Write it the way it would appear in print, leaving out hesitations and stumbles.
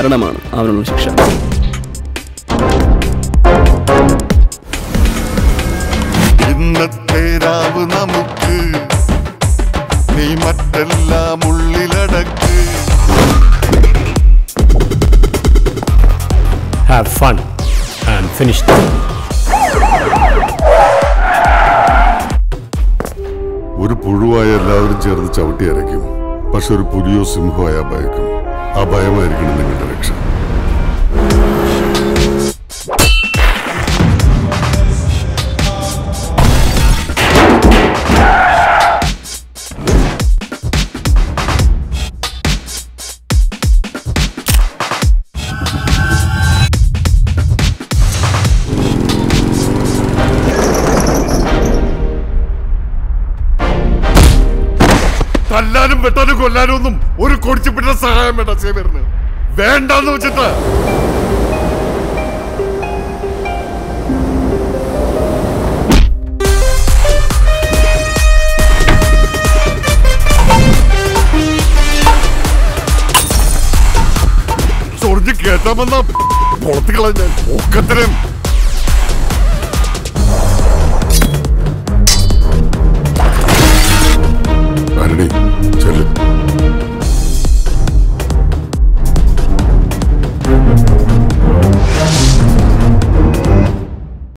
മരണമാണ് അവനുള്ള ശിക്ഷ. ഇന്നത്തെ രാവ് നമുക്ക് നീ മറ്റെല്ലാം ഉള്ളിലടക്ക്. Have fun and finish them. ഒരു പുഴുവായ എല്ലാവരും ചേർന്ന് ചവിട്ടി അരയ്ക്കും. പക്ഷെ ഒരു പുലിയോ സിംഹമായ ഭയക്കും. ആ ഭയമായിരിക്കണം നിങ്ങളുടെ രക്ഷ. തല്ലാനും വെട്ടാനും കൊല്ലാനും ഒന്നും ഒരു കൊടിച്ചിപ്പിട്ട സഹായം വേണ്ട സേവ്യറിന്. വേണ്ടെന്ന് വെച്ചിട്ട് ചൊറിഞ്ഞ് കേട്ടാമെന്ന പുറത്ത് കളഞ്ഞാൽ ഒക്കത്തിനും